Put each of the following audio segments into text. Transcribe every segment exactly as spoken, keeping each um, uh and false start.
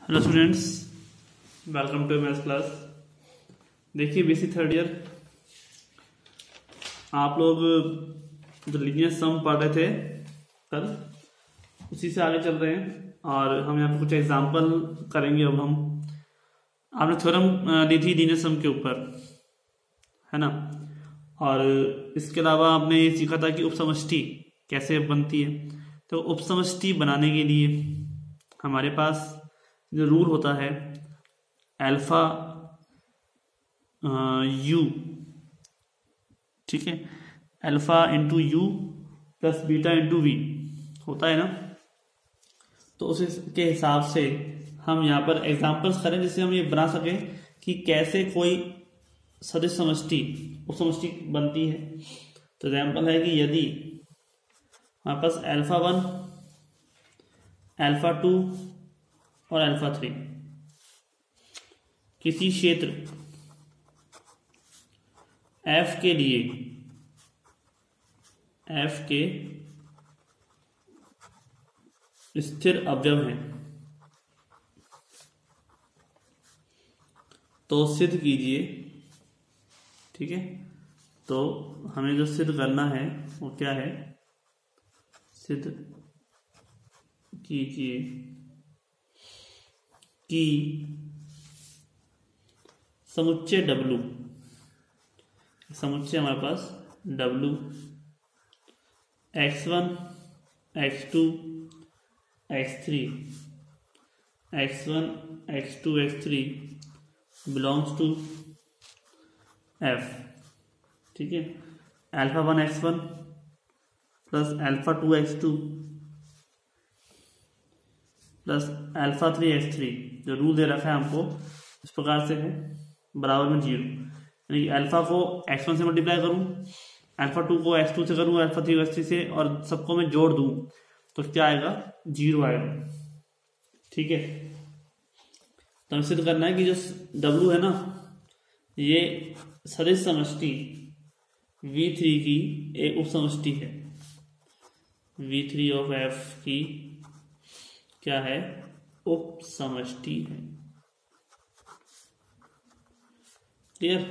Hello students, welcome to maths class. देखिए BSc third year आप लोग जो लीनियर सम पढ़ रहे थे कल, उसी से आगे चल रहे हैं और हम यहाँ पे कुछ एग्जांपल करेंगे। अब हम आपने थ्योरम ली थी लीनियर सम के ऊपर, है ना। और इसके अलावा आपने ये सीखा था कि उपसमष्टि कैसे बनती है। तो उपसमष्टि बनाने के लिए हमारे पास जो रूल होता है अल्फा यू, ठीक है, alpha into u plus beta into v होता है ना। तो उसके हिसाब से हम यहाँ पर एग्जांपल्स करें जिससे हम ये बना सकें कि कैसे कोई सदिश समष्टि उपसमष्टि बनती है। तो एग्जांपल है कि यदि हमारे पास अल्फा वन, अल्फा टू और अल्फा थ्री किसी क्षेत्र एफ के लिए एफ के स्थिर अवयव हैं, तो सिद्ध कीजिए, ठीक है। तो हमें जो सिद्ध करना है वो क्या है, सिद्ध कीजिए कि समुच्चय W, समुच्चय हमारे पास W x one, x two, x three, x one, x two, x three belongs to F, ठीक है। Alpha one x one plus alpha two x two plus alpha three x three, जो rule दे रखा है हमको इस प्रकार से है, बराबर में जीरो। यानी कि अल्फा को एक्स वन से मल्टीप्लाई करूं, अल्फा टू को एक्स टू से करूं, अल्फा थ्री को एक्स थ्री से, और सबको मैं जोड़ दूं तो क्या आएगा, जीरो आएगा, ठीक है। तो हमें सिद्ध करना है कि जो W है ना, ये सदिश समष्टि वी थ्री की एक उपसमष्टि है। वी थ्री ऑफ F की क्या है, उपसमष्टि है। क्लियर।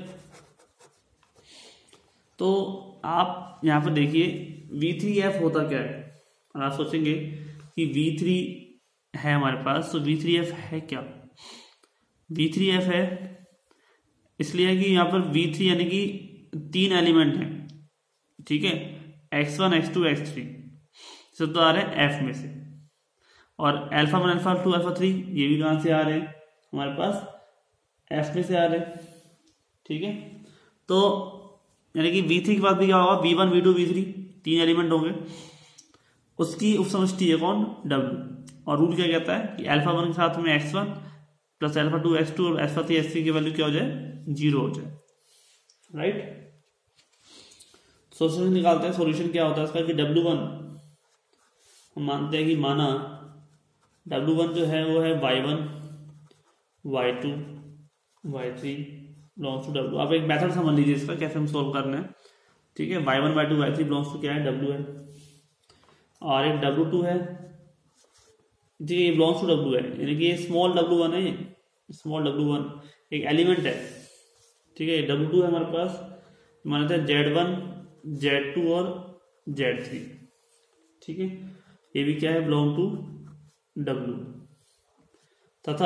तो आप यहां पर देखिए वी थ्री एफ होता क्या है। और आप सोचेंगे कि वी थ्री है हमारे पास, तो वी थ्री एफ है क्या। वी थ्री एफ है इसलिए कि यहां पर वी थ्री यानी कि तीन एलिमेंट हैं, ठीक है, x one, x two, x three, सब तो आ रहे हैं एफ में से। और alpha one, alpha two, alpha three ये भी कहां से आ रहे हैं, हमारे पास एफ में से आ रहे हैं, ठीक है। तो यानी कि वी थ्री के बाद भी क्या होगा, v one, v two, v three, तीन एलिमेंट होंगे, उसकी उपसमष्टि है कौन, W। और रूल क्या कहता है कि अल्फा वन के साथ में x one plus alpha two x two और अल्फा थ्री एक्स थ्री की वैल्यू क्या हो जाए, जीरो हो जाए, राइट। सॉल्यूशन निकालते हैं। सॉल्यूशन क्या होता है इसका कि डब्ल्यू वन हम मानते हैं कि माना डब्ल्यू वन जो है वो है y one, Y two, Y three belongs to W। आप एक मेथड समझ लीजिए इसका कैसे हम सोल्व करना है, ठीक है। Y one, Y two, Y three belongs to क्या है, W है। और एक डब्ल्यू टू है, ठीक है, ये बिलोंग्स टू W है, यानी कि ये स्मॉल डब्ल्यू वन है, ये स्मॉल डब्ल्यू वन एक एलिमेंट है, ठीक है। डब्ल्यू टू है हमारे पास, मानते हैं जेड वन, जेड टू और जेड थ्री, ठीक है। ये भी क्या है, बिलोंग टू W। तथा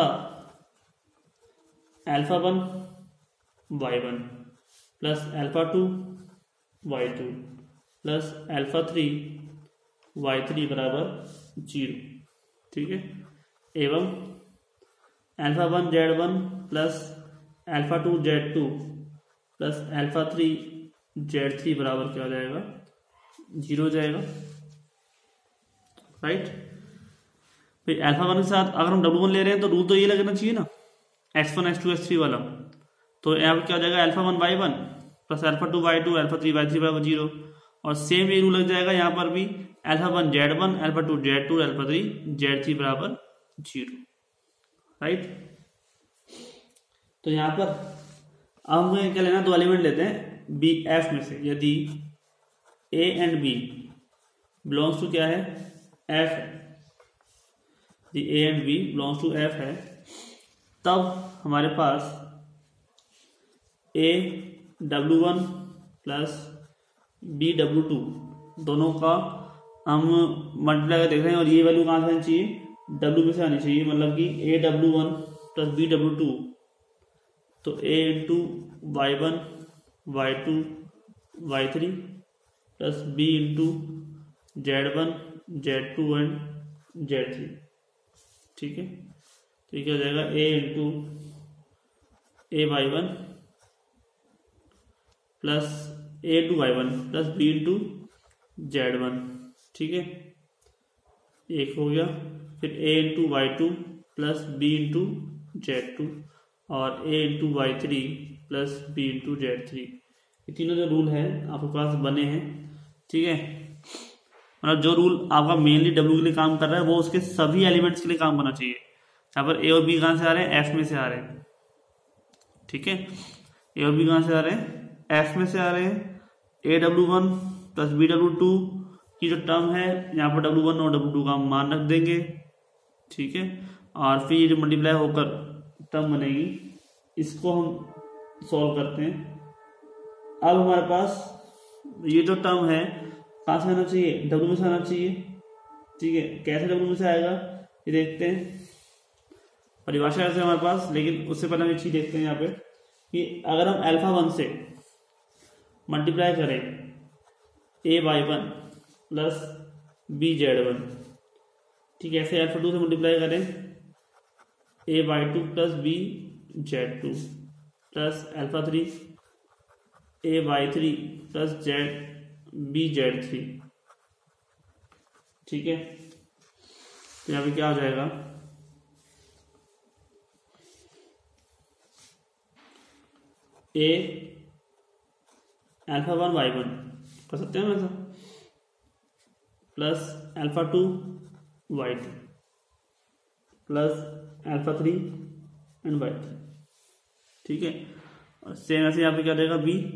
alpha one, y one plus alpha two, Y two plus alpha three, y three बराबर जीरो, ठीक है। एवं alpha one z one plus alpha two z two plus alpha three z three बराबर क्या हो जाएगा, zero हो जाएगा, राइट। फिर अल्फा वन के साथ अगर हम डब्ल्यू वन ले रहे हैं तो रूल तो ये लगना चाहिए ना, x one, x two, x three वाला। तो यहाँ पर क्या हो जाएगा, alpha one y one plus alpha two Y two, alpha three y three बराबर जीरो। और सेम ये रूल लग जाएगा यहाँ पर भी, alpha one z one, alpha two z two, alpha three z three बराबर जीरो, राइट। तो यहाँ पर अब हमें क्या लेना, दो एलिमेंट लेते हैं बी एफ में से। यदि A and B belongs to क्या है, एफ है, A and B belongs to F है, तब हमारे पास A W one plus B W two दोनों का हम मल्टीप्लाई कर देख रहे हैं, और ये वैल्यू कहाँ से आनी चाहिए, डब्ल्यू में से आनी चाहिए। मतलब कि A W one plus B W two, तो A into Y one Y two Y three plus B into Z one Z two and Z three. ठीक है, तो ये क्या हो जाएगा, ए into A Y one plus A into Y one plus B into Z one. ठीक है, एक हो गया। फिर A into Y two plus B into Z two और A into Y three plus B into z three. ये तीनों जो रूल है आपके पास बने हैं। ठीक है, मतलब जो रूल आपका मेनली डब्ल्यू के लिए काम कर रहा है वो उसके सभी एलिमेंट्स के लिए काम करना चाहिए। यहाँ पर ए और बी कहाँ से आ रहे हैं, एफ में से आ रहे हैं। ठीक है, ए और बी कहाँ से आ रहे हैं, एफ में से आ रहे हैं। A W one plus B W two की जो टर्म है यहाँ पर डब्ल्यू वन और डब्ल्यू टू का मान रख देंगे। ठीक है, और फिर ये जो मल्टीप्लाई होकर टर्म बनेगी इसको हम सॉल्व करते हैं। अब हमारे पास ये जो टर्म है कहाँ से आना चाहिए, डब्ल्यू में से आना चाहिए। ठीक है, कैसे डब्ल्यू में से आएगा ये देखते हैं, परिभाषा ऐसे हमारे पास। लेकिन उससे पहले हम एक चीज देखते हैं यहाँ पे कि अगर हम अल्फा वन से मल्टीप्लाई करें a Y one plus B Z one, ठीक है, ऐसे अल्फा टू से मल्टीप्लाई करें a Y two plus B Z two plus alpha three a Y three plus z b Z three. ठीक है, तो यहाँ पे क्या हो जाएगा, a alpha one y one कर सकते हैं ऐसा plus alpha two Y two plus alpha three and y three. ठीक है, और सेम ऐसे यहाँ पे क्या देगा, b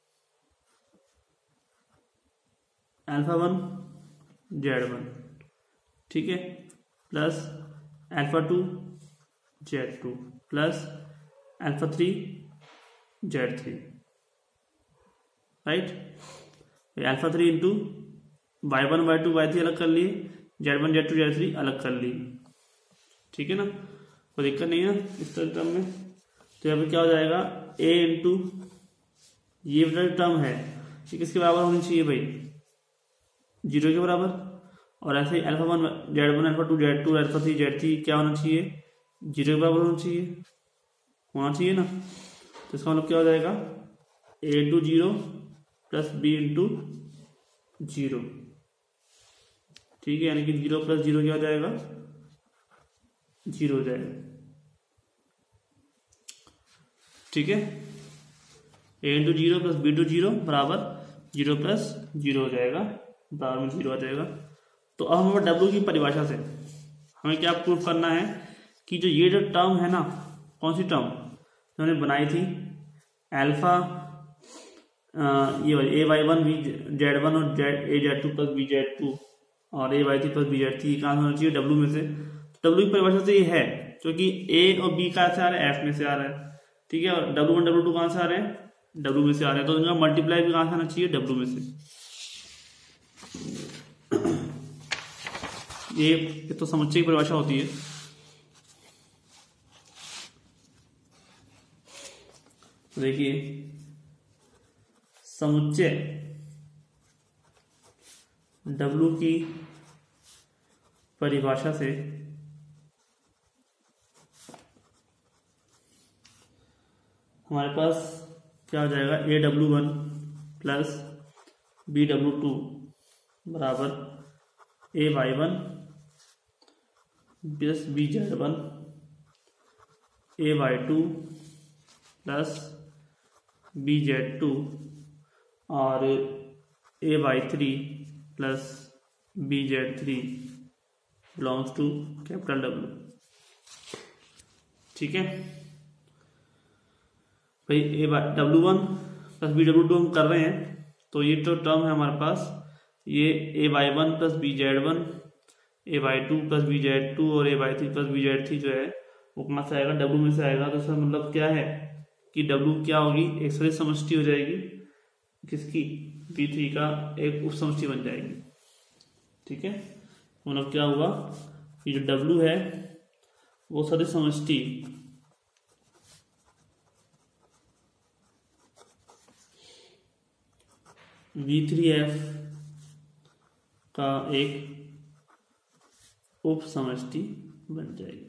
alpha one z one. ठीक है, plus alpha two z two plus alpha three z three. Right, alpha three into Y one Y two Y three अलग कर लिए, z one Z two z three अलग कर लिए। ठीक है ना, कोई दिक्कत नहीं है इस टर्म में। तो यहाँ पे क्या हो जाएगा, ए इंटू ये जो टर्म है ये किसके बराबर होनी चाहिए भाई, जीरो के बराबर। और ऐसे ही alpha one z one alpha two z two alpha three z three क्या होना चाहिए, जीरो के बराबर होना चाहिए होना चाहिए ना। तो इसका मतलब क्या हो जाएगा, ए into zero plus B into zero. ठीक है, यानी कि जीरो प्लस जीरो क्या हो जाएगा, जीरो हो जाएगा। ठीक है, a into zero plus B into zero बराबर जीरो प्लस जीरो हो जाएगा, बराबर में जीरो आ जाएगा। तो अब हमें डब्ल्यू की परिभाषा से हमें क्या प्रूफ करना है कि जो ये जो टर्म है ना, कौन सी टर्म जो हमने बनाई थी, अल्फा ये a Y one b Z one और z a z two plus B Z two और ए Y three plus B Z three कहाँ से होना चाहिए, डब्ल्यू में से। डब्ल्यू की परिभाषा से ये है क्योंकि ए और बी कहाँ से आ रहा है, एफ में से आ रहा है। ठीक है, और डब्ल्यू वन डब्ल्यू टू कहाँ से आ रहे हैं, डब्ल्यू में से आ रहे हैं। तो इनका मल्टीप्लाई भी कहाँ से आना चाहिए, डब्ल्यू में से। ये, ये तो समुच्चय की परिभाषा होती है। देखिए, समुच्चय डब्ल्यू की परिभाषा से हमारे पास क्या हो जाएगा, A W one plus B W two बराबर A Y one plus B Z one A Y two plus B Z two और ए Y three plus B Z three belongs to capital W. ठीक है भाई, A W one plus B W two हम कर रहे हैं, तो ये तो टर्म है हमारे पास, ये a Y one plus B Z one A Y two plus B Z two और ए Y three plus B Z three जो है वो कहाँ से आएगा, डब्ल्यू में से आएगा। तो इसका मतलब क्या है कि डब्ल्यू क्या होगी, एक सदिश समष्टि हो जाएगी किसकी, वी थ्री का एक उप समष्टि बन जाएगी। ठीक है, मतलब क्या हुआ कि जो डब्ल्यू है वो सदिश समष्टि वी थ्री एफ का एक उप समष्टि बन जाएगी।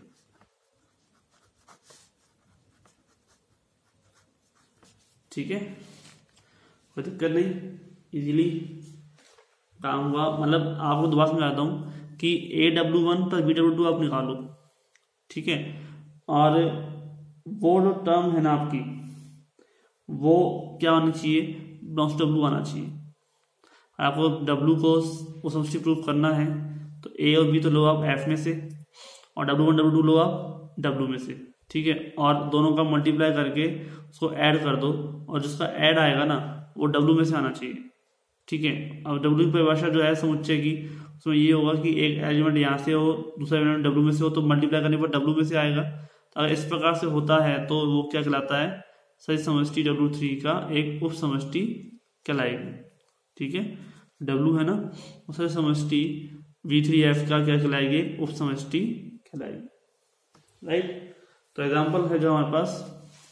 ठीक है, कोई दिक्कत नहीं, इजीली काम हुआ। मतलब आपको दोबारा समझाता हूँ कि A W one plus B W two आप निकालो। ठीक है, और वो जो टर्म है ना आपकी, वो क्या आनी चाहिए, बिलोंग्स टू डब्ल्यू आना चाहिए। आपको डब्ल्यू को वो समष्टि प्रूफ करना है तो ए और बी तो लो आप एफ में से, और डब्ल्यू वन डब्ल्यू टू लो आप डब्ल्यू में से। ठीक है, और दोनों का मल्टीप्लाई करके उसको ऐड कर दो, और जिसका ऐड आएगा ना वो डब्ल्यू में से आना चाहिए। ठीक है, अब डब्ल्यू की परिभाषा जो है समुच्चय की, उसमें ये होगा कि एक एलिमेंट यहाँ से हो, दूसरा एलिमेंट डब्ल्यू में से हो, तो मल्टीप्लाई करने पर डब्ल्यू में से आएगा। अगर इस प्रकार से होता है तो वो क्या कहलाता है, सदिश समष्टि डब्ल्यू थ्री का एक उप समष्टि कहलाएगी। ठीक है, डब्ल्यू है ना, उस समष्टि वी थ्री एफ का क्या कहलाएगी, उप समष्टि कहलाएगी। राइट, तो एग्जाम्पल है जो हमारे पास,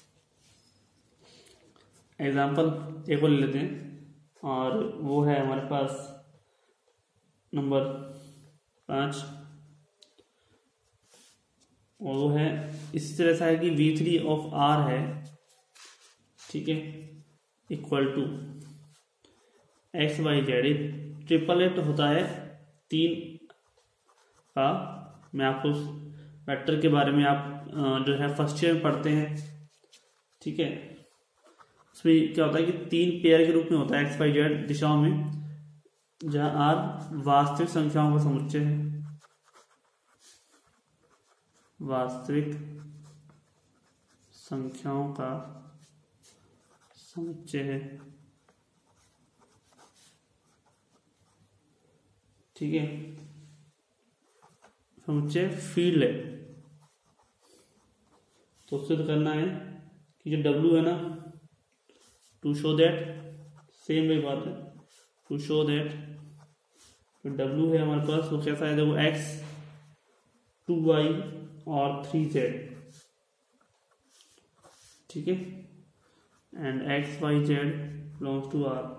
एग्जाम्पल एक और ले लेते हैं, और वो है हमारे पास नंबर पाँच, और वो है इस तरह से है कि वी थ्री ऑफ आर है, ठीक है, equal to x y z. Triplet होता है तीन का, मैं आपको वेक्टर के बारे में आप जो है फर्स्ट ईयर में पढ़ते हैं। ठीक है, उसमें क्या होता है कि तीन पेयर के रूप में होता है एक्स वाई जेड दिशाओं में, जहां आर वास्तविक संख्याओं का समुच्चय है, वास्तविक संख्याओं का समुच्चय है। ठीक है, समुच्चय फील्ड है। तो उससे तो करना है कि जो डब्ल्यू है ना, टू शो दैट, सेम वही बात है, टू शो दैट तो डब्ल्यू है हमारे पास, वो कैसा है, देखो एक्स, टू वाई और थ्री जेड। ठीक है, and x y z belongs to R.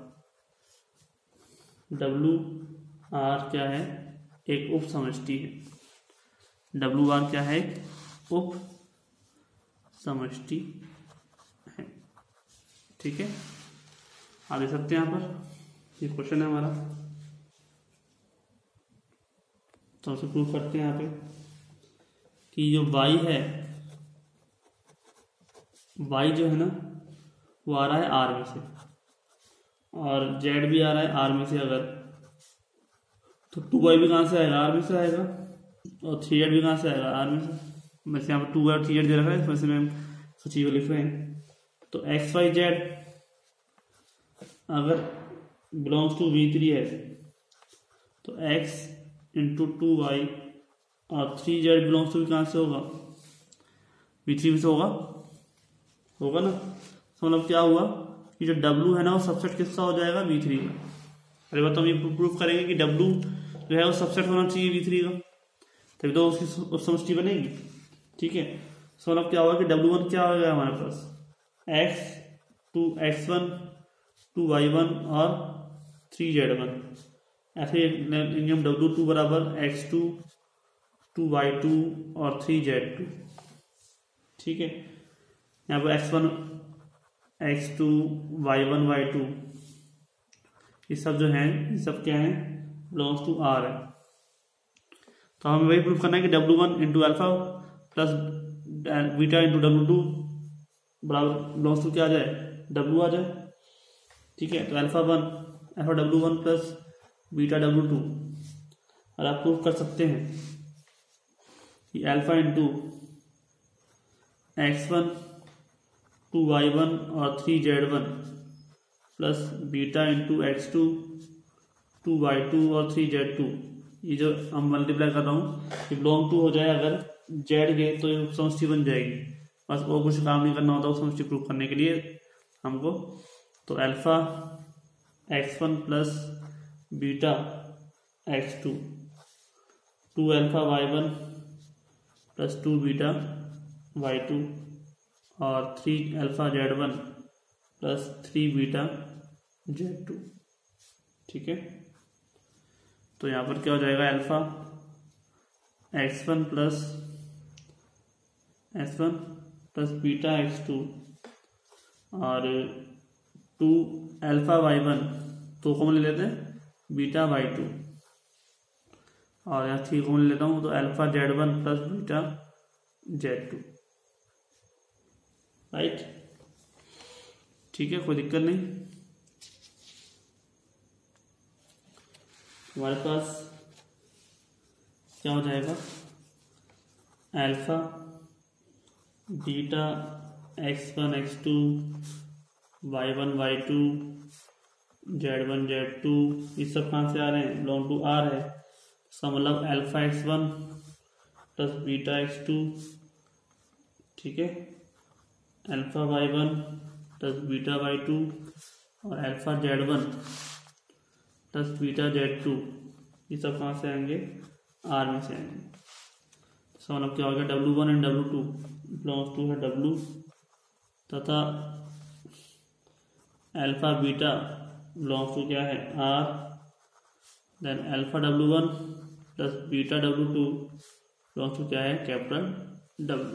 डब्ल्यू आर क्या है, एक उप समष्टि है। डब्ल्यू आर क्या है, एक उप समष्टि है। ठीक है, आप देख सकते हैं यहाँ पर, ये क्वेश्चन है हमारा, तो उसे प्रूव करते हैं यहाँ पे कि जो y है, y जो है ना वो आ रहा है r में से, और z भी आ रहा है r में से। अगर तो टू वाई भी कहाँ से आएगा, r में से आएगा, और थ्री जेड भी कहाँ से आएगा, r में से। वैसे यहाँ पर टू वाई और थ्री जेड दे रखा है, वैसे में सचिव लिख रहे हैं। तो एक्स वाई जेड अगर बिलोंग्स टू वी थ्री है तो x इंटू टू वाई और थ्री जेड बिलोंग्स टू कहाँ से होगा, वी थ्री में से होगा होगा ना। तो मतलब क्या हुआ कि जो W है ना वो सबसेट किसका हो जाएगा, वी थ्री का। अरे बात हम ये प्रूफ करेंगे कि W जो है वो सबसेट होना चाहिए वी थ्री का, तभी तो उसकी उप समष्टि बनेगी। ठीक है, तो मतलब क्या होगा कि डब्ल्यू वन क्या होगा हमारे पास, x two x one two Y one और थ्री जेड वन। ऐसे लेंगे हम डब्ल्यू टू बराबर x two two Y two और थ्री जेड टू। ठीक है, यहाँ पर x one x two Y one Y two ये सब जो है, ये सब क्या है, बिलोंग्स टू आर है। तो हमें वही प्रूफ करना है कि W one into alpha plus beta into W two बराबर बिलोंग्स टू क्या आ जाए, डब्ल्यू आ जाए। ठीक है, तो alpha one alpha W one plus beta W two, और आप प्रूफ कर सकते हैं कि alpha into X one two Y one और three Z one plus beta into X two two Y two और थ्री जेड टू, ये जो हम मल्टीप्लाई कर रहा हूँ ये बिलोंग टू हो जाए अगर जेड गए तो ये समष्टि बन जाएगी। बस और कुछ काम नहीं करना होता वो समष्टि प्रूव करने के लिए हमको। तो alpha x one plus beta x two, two alpha y one plus two beta y two, और three alpha z one plus three beta z two. ठीक है, तो यहाँ पर क्या हो जाएगा, alpha x one plus x one plus beta x two और टू अल्फा वाई वन, तो कॉमन ले लेते हैं बीटा वाई टू, और यहाँ थ्री कॉमन ले लेता हूँ तो alpha z one plus beta z two. Right, ठीक है, कोई दिक्कत नहीं। हमारे पास क्या हो जाएगा, alpha beta x one x two Y one Y two z one Z two, ये सब कहाँ से आ रहे हैं, बिलोंग टू आर है। इसका मतलब alpha x one plus beta x two, ठीक है, alpha y one plus beta y two और alpha z one plus beta z two, ये सब कहाँ से आएंगे, आर में से आएंगे। इसका मतलब क्या हो गया, W one and W two belongs to है डब्ल्यू, तथा अल्फा बीटा बिलोंग्स टू क्या है, R. Then alpha W one plus beta W two belongs to क्या है, कैपिटल डब्ल्यू।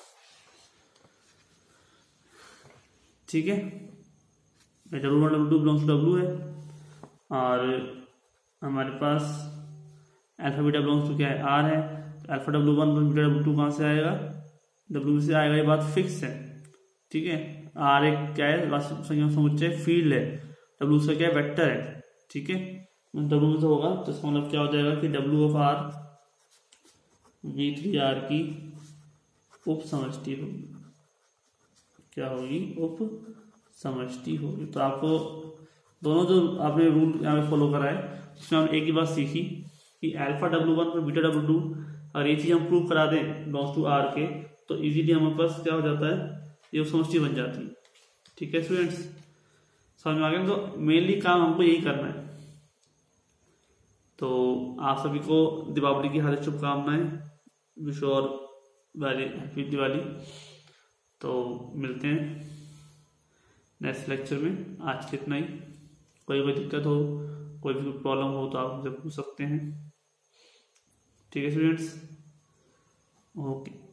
ठीक है, W one W two belongs to W है, और हमारे पास अल्फा बीटा बिलोंग्स टू क्या है, आर है। Alpha W one plus beta W two कहाँ से आएगा, डब्ल्यू से आएगा, ये बात फिक्स है। ठीक है, आर एक क्या है, वास्तविक संख्या समुच्चय फील्ड है, डब्ल्यू से क्या है, वेक्टर है। ठीक है, डब्ल्यू से होगा तो इसका मतलब क्या हो जाएगा कि W of R V three R की उप समष्टि होगी। क्या होगी, उप समष्टि होगी। तो आपको दोनों जो आपने रूल यहाँ पे फॉलो करा है उसमें हमने एक ही बात सीखी कि अल्फा डब्ल्यू वन और बीटा डब्ल्यू टू, और ये चीज हम प्रूव करा दें बिलोंग्स टू आर के, तो इजीली हमारे पास क्या हो जाता है, ये समष्टि बन जाती है। ठीक है स्टूडेंट्स, समझ में आ गया। तो मेनली काम हमको यही करना है। तो आप सभी को दीपावली की हार्दिक शुभकामनाएं, विश और वेरी हैप्पी दिवाली। तो मिलते हैं नेक्स्ट लेक्चर में। आज के इतना ही। कोई कोई दिक्कत हो, कोई भी प्रॉब्लम हो तो आप मुझसे पूछ सकते हैं। ठीक है स्टूडेंट्स, ओके।